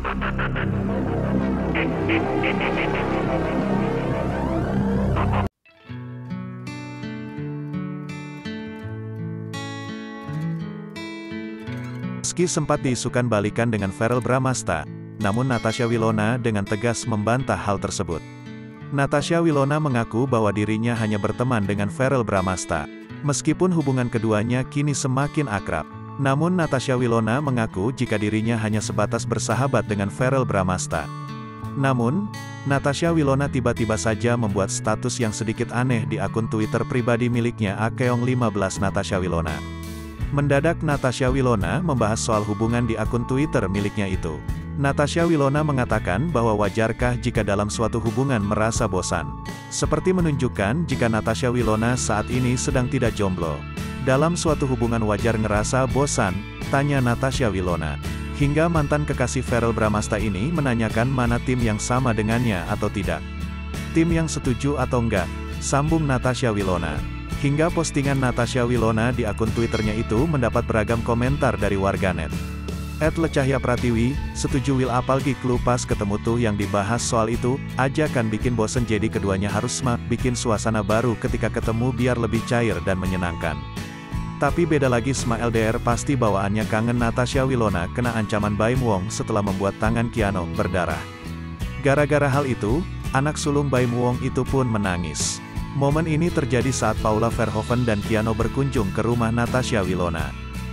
Meski sempat diisukan balikan dengan Verrell Bramasta, namun Natasha Wilona dengan tegas membantah hal tersebut. Natasha Wilona mengaku bahwa dirinya hanya berteman dengan Verrell Bramasta. Meskipun hubungan keduanya kini semakin akrab, namun Natasha Wilona mengaku jika dirinya hanya sebatas bersahabat dengan Verrell Bramasta. Namun, Natasha Wilona tiba-tiba saja membuat status yang sedikit aneh di akun Twitter pribadi miliknya @keong15 Natasha Wilona. Mendadak Natasha Wilona membahas soal hubungan di akun Twitter miliknya itu. Natasha Wilona mengatakan bahwa wajarkah jika dalam suatu hubungan merasa bosan. Seperti menunjukkan jika Natasha Wilona saat ini sedang tidak jomblo. Dalam suatu hubungan wajar ngerasa bosan, tanya Natasha Wilona. Hingga mantan kekasih Verrell Bramasta ini menanyakan mana tim yang sama dengannya atau tidak. Tim yang setuju atau enggak, sambung Natasha Wilona. Hingga postingan Natasha Wilona di akun Twitternya itu mendapat beragam komentar dari warganet. @Lecahya Pratiwi, setuju Will apalagi clue pas ketemu tuh yang dibahas soal itu, aja kan bikin bosen jadi keduanya harus bikin suasana baru ketika ketemu biar lebih cair dan menyenangkan. Tapi beda lagi sama LDR pasti bawaannya kangen. Natasha Wilona kena ancaman Baim Wong setelah membuat tangan Keanu berdarah. Gara-gara hal itu, anak sulung Baim Wong itu pun menangis. Momen ini terjadi saat Paula Verhoeven dan Keanu berkunjung ke rumah Natasha Wilona.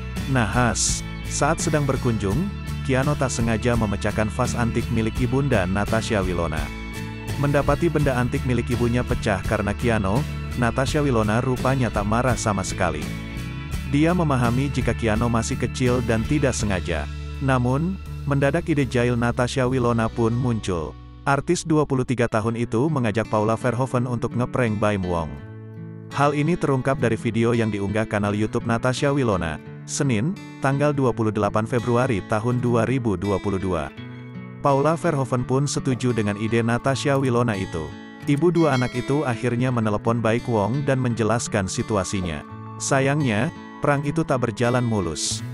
Nahas, saat sedang berkunjung, Keanu tak sengaja memecahkan vas antik milik ibunda Natasha Wilona. Mendapati benda antik milik ibunya pecah karena Keanu, Natasha Wilona rupanya tak marah sama sekali. Dia memahami jika Keanu masih kecil dan tidak sengaja. Namun, mendadak ide jahil Natasha Wilona pun muncul. Artis 23 tahun itu mengajak Paula Verhoeven untuk ngeprank Baim Wong. Hal ini terungkap dari video yang diunggah kanal YouTube Natasha Wilona, Senin, tanggal 28 Februari tahun 2022. Paula Verhoeven pun setuju dengan ide Natasha Wilona itu. Ibu dua anak itu akhirnya menelepon Baim Wong dan menjelaskan situasinya. Sayangnya, prank itu tak berjalan mulus.